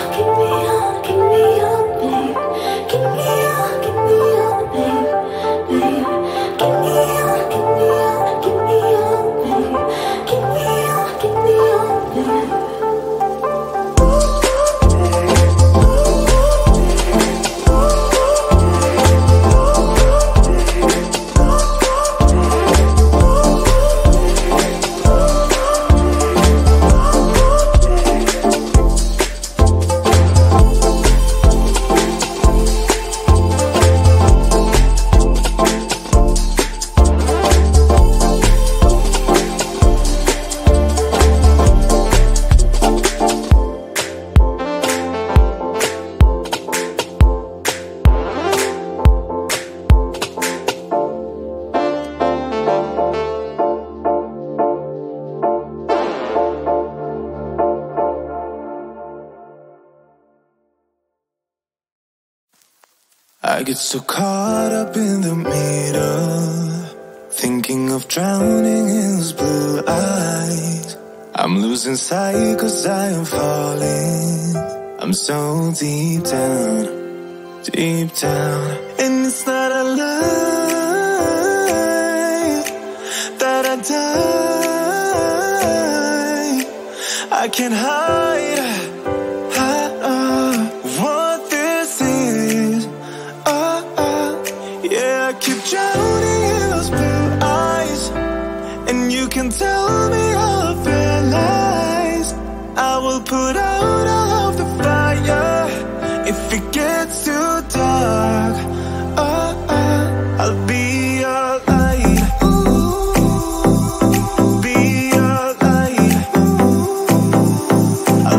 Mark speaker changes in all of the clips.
Speaker 1: I get so caught up in the middle, thinking of drowning in those blue eyes. I'm losing sight 'cause I am falling. I'm so deep down, and it's not a lie that I die. I can't hide what this is. Yeah, I keep drowning in those blue eyes, and you can tell me all of your lies. I will put out all of the fire if it gets too dark. I'll be your light. Be your light.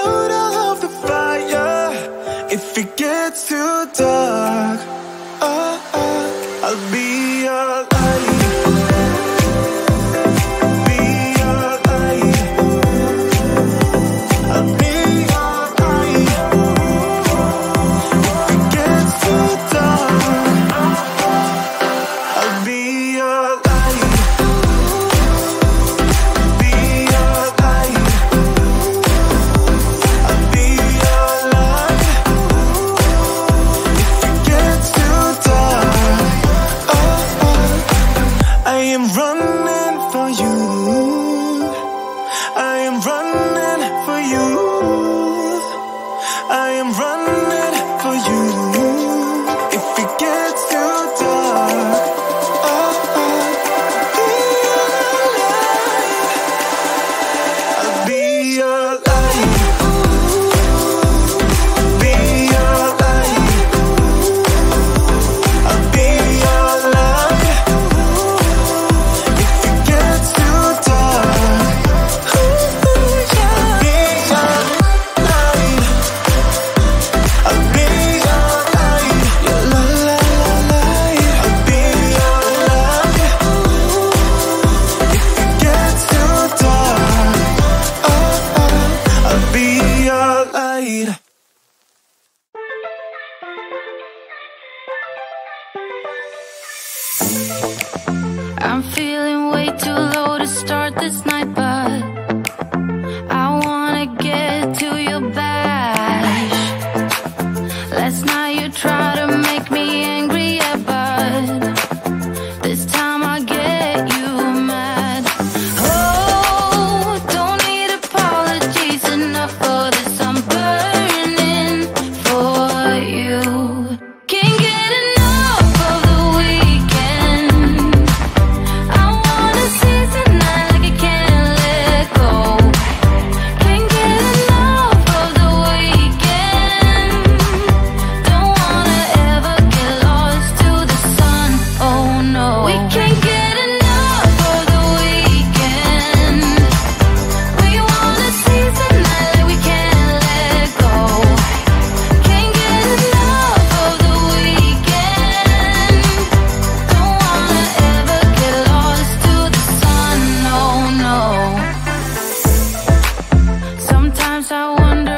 Speaker 1: out all of the fire. If it gets too dark, I'll be your light. Be your light. I'll be your light. If it gets too dark, I'll be your light. Be your light. I'll be your light. If it gets too dark, I am running for you. I am running for you. I am running for you. If it gets too dark, I'll be your light. Be your light. I'll be your light. If it gets too dark, I'll be your light. I'll be your light. Your light. I'll be your light. If it gets too dark, I'll be your light.
Speaker 2: I'm feeling way too low to start this night, but I wanna get to your bash. Last night you tried to make me angry, yeah, but this time I get you mad. Oh, don't need apologies, enough for this. I'm burning for you. Can't get enough of the weekend. I wanna seize the night like I can't let go. Can't get enough of the weekend. Don't wanna ever get lost to the sun. Oh no, we can't get enough of the weekend. We wanna seize the night like we can't let go. Can't get enough of the weekend. Don't wanna ever get lost to the sun. Oh no. Sometimes I wonder